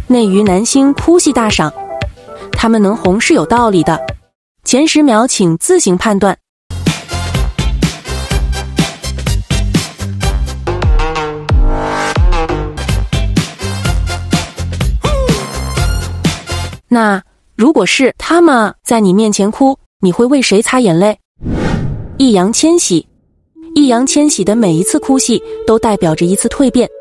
内娱男星哭戏大赏，他们能红是有道理的。前10秒请自行判断。那如果是他们在你面前哭，你会为谁擦眼泪？易烊千玺。易烊千玺的每一次哭戏都代表着一次蜕变。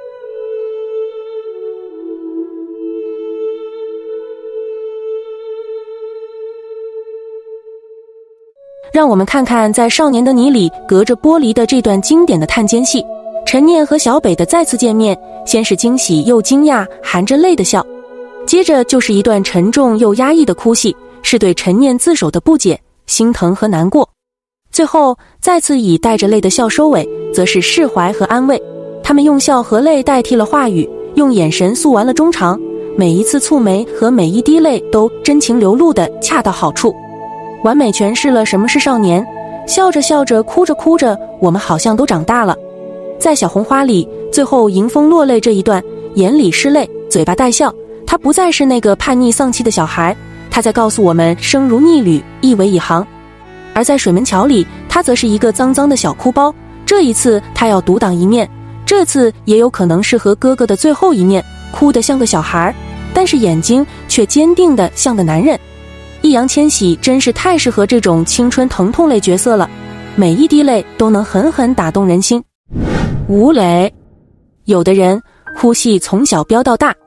让我们看看在《少年的你》里隔着玻璃的这段经典的探监戏，陈念和小北的再次见面，先是惊喜又惊讶，含着泪的笑，接着就是一段沉重又压抑的哭戏，是对陈念自首的不解、心疼和难过。最后再次以带着泪的笑收尾，则是释怀和安慰。他们用笑和泪代替了话语，用眼神诉完了衷肠，每一次蹙眉和每一滴泪都真情流露的恰到好处，完美诠释了什么是少年。笑着笑着，哭着哭着，我们好像都长大了。在小红花里，最后迎风落泪这一段，眼里是泪，嘴巴带笑，他不再是那个叛逆丧气的小孩，他在告诉我们生如逆旅，一为一行。而在水门桥里，他则是一个脏脏的小哭包，这一次他要独当一面，这次也有可能是和哥哥的最后一面，哭得像个小孩，但是眼睛却坚定得像个男人。易烊千玺真是太适合这种青春疼痛类角色了，每一滴泪都能狠狠打动人心。吴磊。有的人哭戏从小飙到大。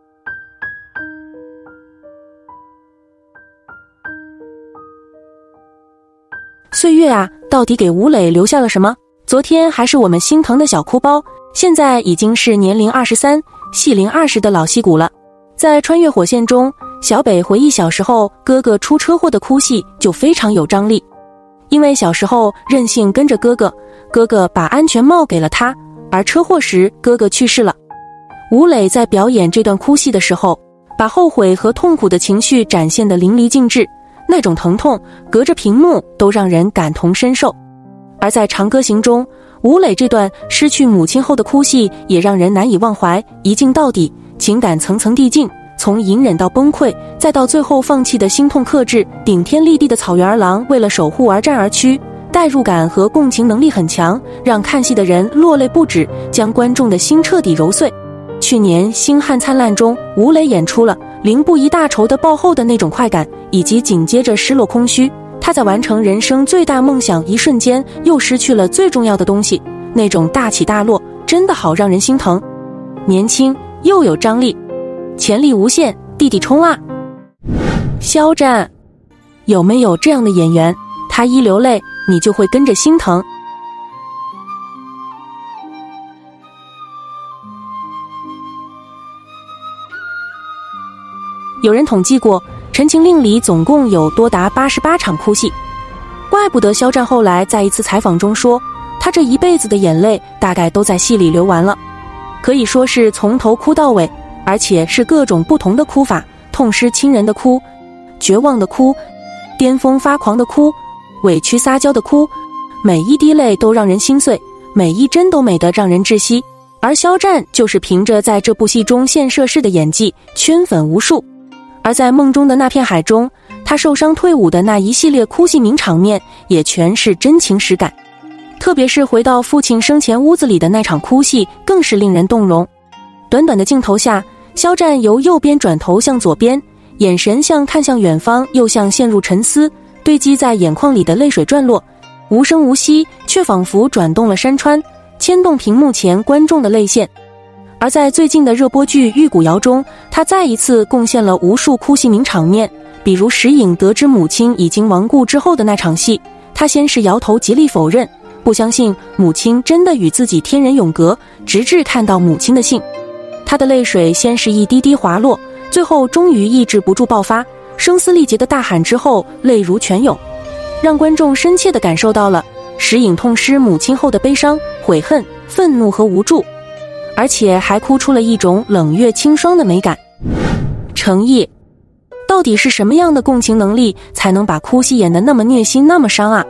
岁月啊，到底给吴磊留下了什么？昨天还是我们心疼的小哭包，现在已经是年龄23、戏龄20的老戏骨了。在穿越火线中，小北回忆小时候哥哥出车祸的哭戏就非常有张力。因为小时候任性跟着哥哥，哥哥把安全帽给了他，而车祸时哥哥去世了。吴磊在表演这段哭戏的时候，把后悔和痛苦的情绪展现得淋漓尽致，那种疼痛隔着屏幕都让人感同身受。而在《长歌行》中，吴磊这段失去母亲后的哭戏也让人难以忘怀，一镜到底，情感层层递进，从隐忍到崩溃，再到最后放弃的心痛克制，顶天立地的草原儿郎为了守护而战而屈，代入感和共情能力很强，让看戏的人落泪不止，将观众的心彻底揉碎。去年《星汉灿烂》中，吴磊演出了凌不疑大仇的爆后的那种快感，以及紧接着失落空虚。他在完成人生最大梦想一瞬间，又失去了最重要的东西，那种大起大落，真的好让人心疼。年轻又有张力，潜力无限，弟弟冲啊！肖战，有没有这样的演员，他一流泪，你就会跟着心疼？有人统计过，《陈情令》里总共有多达88场哭戏，怪不得肖战后来在一次采访中说，他这一辈子的眼泪大概都在戏里流完了，可以说是从头哭到尾，而且是各种不同的哭法，痛失亲人的哭，绝望的哭，巅峰发狂的哭，委屈撒娇的哭，每一滴泪都让人心碎，每一帧都美得让人窒息。而肖战就是凭着在这部戏中现涉世的演技圈粉无数。而在梦中的那片海中，他受伤退伍的那一系列哭戏名场面也全是真情实感，特别是回到父亲生前屋子里的那场哭戏更是令人动容。短短的镜头下，肖战由右边转头向左边，眼神像看向远方，又像陷入沉思，堆积在眼眶里的泪水转落，无声无息，却仿佛转动了山川，牵动屏幕前观众的泪腺。而在最近的热播剧《玉骨遥》中，他再一次贡献了无数哭戏名场面，比如石颖得知母亲已经亡故之后的那场戏，他先是摇头极力否认，不相信母亲真的与自己天人永隔，直至看到母亲的信。他的泪水先是一滴滴滑落，最后终于抑制不住爆发，声嘶力竭的大喊之后，泪如泉涌，让观众深切地感受到了石颖痛失母亲后的悲伤、悔恨、愤怒和无助，而且还哭出了一种冷月清霜的美感。诚意，到底是什么样的共情能力才能把哭戏演得那么虐心那么伤啊？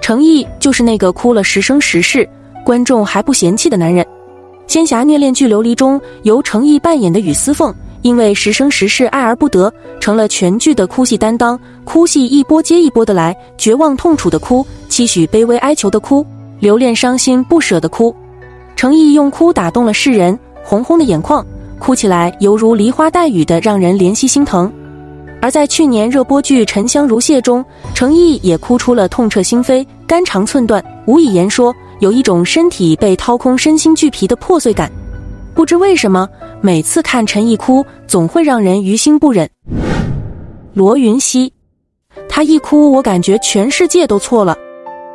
程毅就是那个哭了10生10世，观众还不嫌弃的男人。仙侠虐恋剧《琉璃》中，由程毅扮演的雨丝凤，因为10生10世爱而不得，成了全剧的哭戏担当。哭戏一波接一波的来，绝望痛楚的哭，期许卑微哀求的哭，留恋伤心不舍的哭。程毅用哭打动了世人，红红的眼眶，哭起来犹如梨花带雨的，让人怜惜心疼。而在去年热播剧《沉香如屑》中，程毅也哭出了痛彻心扉、肝肠寸断，无以言说，有一种身体被掏空、身心俱疲的破碎感。不知为什么，每次看陈毅哭，总会让人于心不忍。罗云熙，他一哭，我感觉全世界都错了。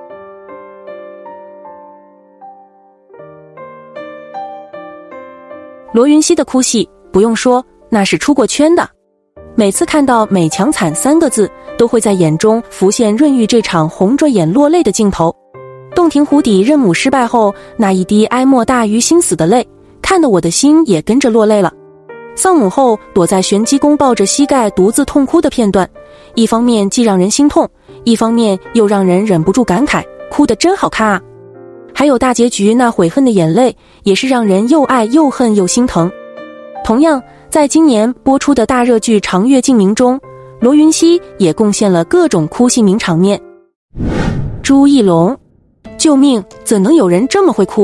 罗云熙的哭戏，不用说，那是出过圈的。每次看到美强惨3个字，都会在眼中浮现润玉这场红着眼落泪的镜头。洞庭湖底认母失败后，那一滴哀莫大于心死的泪，看得我的心也跟着落泪了。丧母后躲在玄机宫抱着膝盖独自痛哭的片段，一方面既让人心痛，一方面又让人忍不住感慨，哭得真好看啊。还有大结局那悔恨的眼泪，也是让人又爱又恨又心疼。同样，在今年播出的大热剧《长月烬明》中，罗云熙也贡献了各种哭戏名场面。朱一龙，救命，怎能有人这么会哭？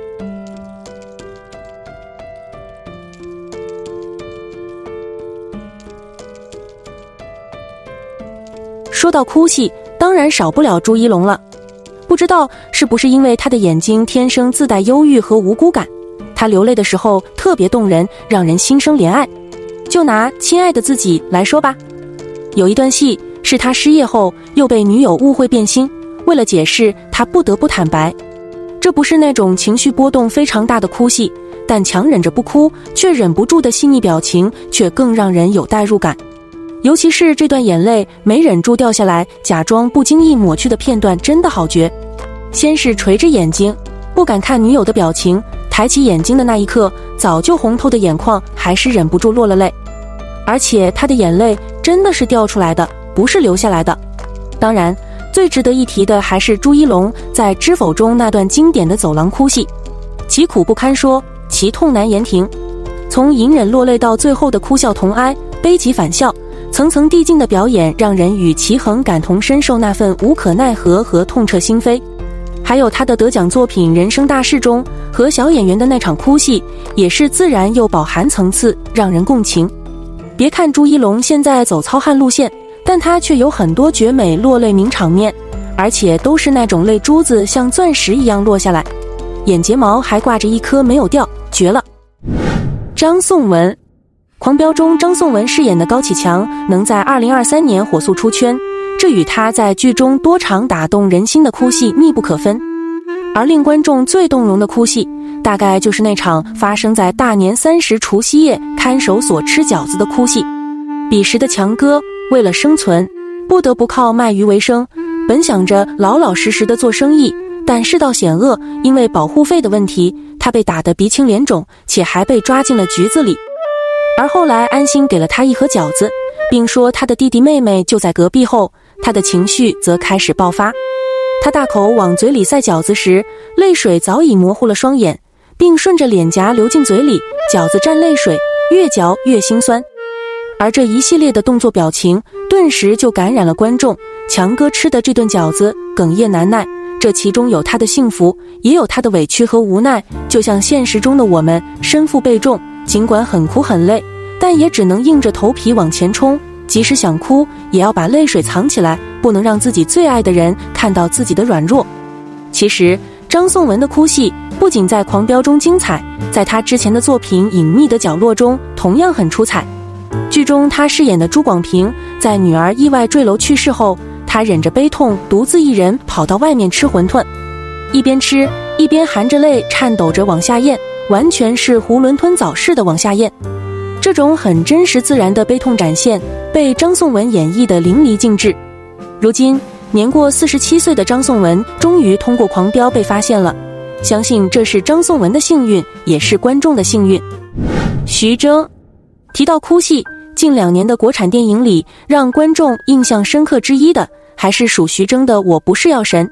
说到哭戏，当然少不了朱一龙了。不知道是不是因为他的眼睛天生自带忧郁和无辜感，他流泪的时候特别动人，让人心生怜爱。就拿《亲爱的自己》来说吧，有一段戏是他失业后又被女友误会变心，为了解释他不得不坦白。这不是那种情绪波动非常大的哭戏，但强忍着不哭却忍不住的细腻表情却更让人有代入感。尤其是这段眼泪没忍住掉下来，假装不经意抹去的片段真的好绝。先是垂着眼睛不敢看女友的表情，抬起眼睛的那一刻，早就红透的眼眶还是忍不住落了泪。而且他的眼泪真的是掉出来的，不是流下来的。当然最值得一提的还是朱一龙在《知否》中那段经典的走廊哭戏，其苦不堪说，其痛难言停。从隐忍落泪到最后的哭笑同哀，悲极反笑，层层递进的表演让人与齐衡感同身受那份无可奈何和痛彻心扉。还有他的得奖作品《人生大事》中和小演员的那场哭戏，也是自然又饱含层次，让人共情。别看朱一龙现在走糙汉路线，但他却有很多绝美落泪名场面，而且都是那种泪珠子像钻石一样落下来，眼睫毛还挂着一颗没有掉，绝了。张颂文，狂飙中张颂文饰演的高启强能在2023年火速出圈，这与他在剧中多场打动人心的哭戏密不可分。而令观众最动容的哭戏，大概就是那场发生在大年30除夕夜看守所吃饺子的哭戏。彼时的强哥为了生存，不得不靠卖鱼为生，本想着老老实实的做生意，但世道险恶，因为保护费的问题，他被打得鼻青脸肿，且还被抓进了局子里。而后来安心给了他一盒饺子，并说他的弟弟妹妹就在隔壁后，他的情绪则开始爆发。他大口往嘴里塞饺子时，泪水早已模糊了双眼，并顺着脸颊流进嘴里，饺子蘸泪水，越嚼越心酸。而这一系列的动作表情顿时就感染了观众。强哥吃的这顿饺子哽咽难耐，这其中有他的幸福，也有他的委屈和无奈，就像现实中的我们，身负背重，尽管很苦很累，但也只能硬着头皮往前冲，即使想哭也要把泪水藏起来，不能让自己最爱的人看到自己的软弱。其实张颂文的哭戏不仅在狂飙中精彩，在他之前的作品《隐秘的角落》中同样很出彩。剧中他饰演的朱广平在女儿意外坠楼去世后，他忍着悲痛独自一人跑到外面吃馄饨，一边吃一边含着泪颤抖着往下咽，完全是囫囵吞枣似的往下咽。这种很真实自然的悲痛展现被张颂文演绎得淋漓尽致。如今年过47岁的张颂文终于通过狂飙被发现了，相信这是张颂文的幸运，也是观众的幸运。徐峥，提到哭戏，近2年的国产电影里让观众印象深刻之一的还是属徐峥的《我不是药神》。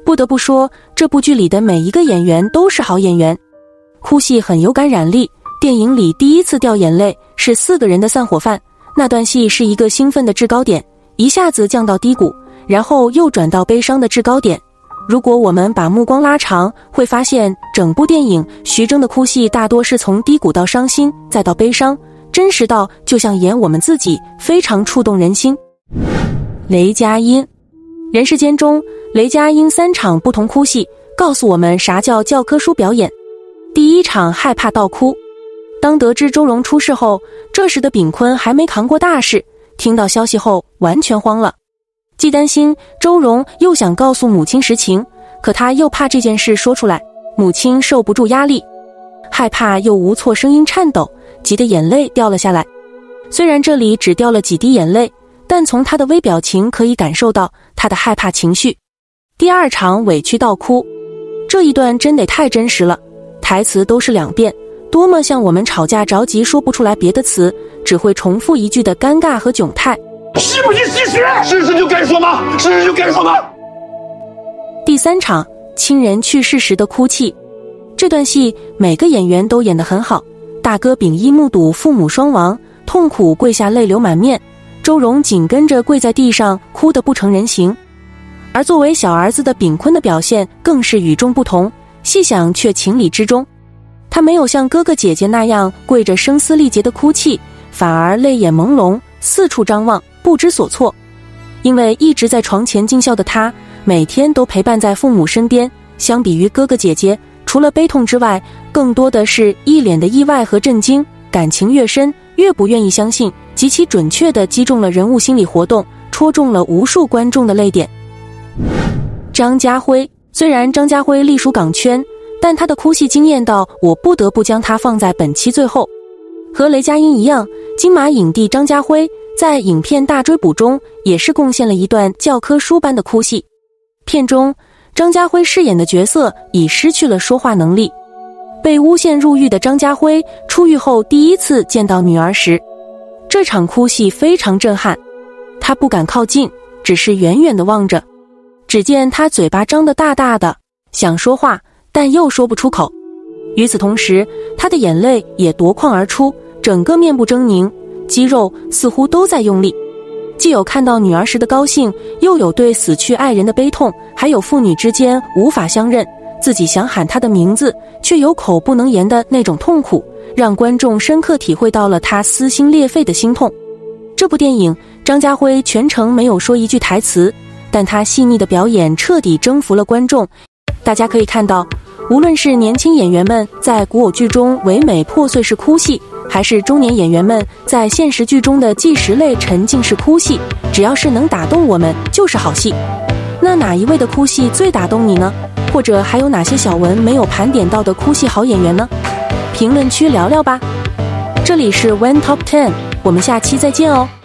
不得不说，这部剧里的每一个演员都是好演员。哭戏很有感染力，电影里第一次掉眼泪是4个人的散伙饭，那段戏是一个兴奋的制高点，一下子降到低谷，然后又转到悲伤的制高点。如果我们把目光拉长，会发现整部电影徐峥的哭戏大多是从低谷到伤心，再到悲伤，真实到就像演我们自己，非常触动人心。雷佳音，人世间中雷佳音3场不同哭戏，告诉我们啥叫教科书表演。第1场害怕到哭，当得知周蓉出事后，这时的炳坤还没扛过大事，听到消息后完全慌了，既担心周蓉又想告诉母亲实情，可他又怕这件事说出来母亲受不住压力，害怕又无措，声音颤抖，急得眼泪掉了下来。虽然这里只掉了几滴眼泪，但从他的微表情可以感受到他的害怕情绪。第2场委屈到哭，这一段真得太真实了，台词都是2遍，多么像我们吵架着急说不出来别的词，只会重复一句的尴尬和窘态。 是不是事实？事实就该说吗？事实就该说吗？ 第3场亲人去世时的哭泣，这段戏每个演员都演得很好。大哥秉一目睹父母双亡，痛苦跪下泪流满面，周蓉紧跟着跪在地上哭得不成人形。而作为小儿子的炳坤的表现更是与众不同，细想却情理之中。他没有像哥哥姐姐那样跪着声嘶力竭的哭泣，反而泪眼朦胧，四处张望，不知所措。因为一直在床前尽孝的他，每天都陪伴在父母身边，相比于哥哥姐姐，除了悲痛之外，更多的是一脸的意外和震惊。感情越深，越不愿意相信，极其准确地击中了人物心理活动，戳中了无数观众的泪点。张家辉，虽然张家辉隶属港圈，但他的哭戏惊艳到我不得不将他放在本期最后。和雷佳音一样，金马影帝张家辉在影片《大追捕》中也是贡献了一段教科书般的哭戏。片中张家辉饰演的角色已失去了说话能力，被诬陷入狱的张家辉出狱后第一次见到女儿时，这场哭戏非常震撼。他不敢靠近，只是远远地望着，只见他嘴巴张得大大的，想说话，但又说不出口。与此同时，他的眼泪也夺眶而出，整个面部狰狞，肌肉似乎都在用力。既有看到女儿时的高兴，又有对死去爱人的悲痛，还有父女之间无法相认，自己想喊他的名字，却有口不能言的那种痛苦，让观众深刻体会到了他撕心裂肺的心痛。这部电影，张家辉全程没有说一句台词，但他细腻的表演彻底征服了观众。大家可以看到，无论是年轻演员们在古偶剧中唯美破碎式哭戏，还是中年演员们在现实剧中的纪实类沉浸式哭戏，只要是能打动我们，就是好戏。那哪一位的哭戏最打动你呢？或者还有哪些小文没有盘点到的哭戏好演员呢？评论区聊聊吧。这里是 When Top 10，我们下期再见哦。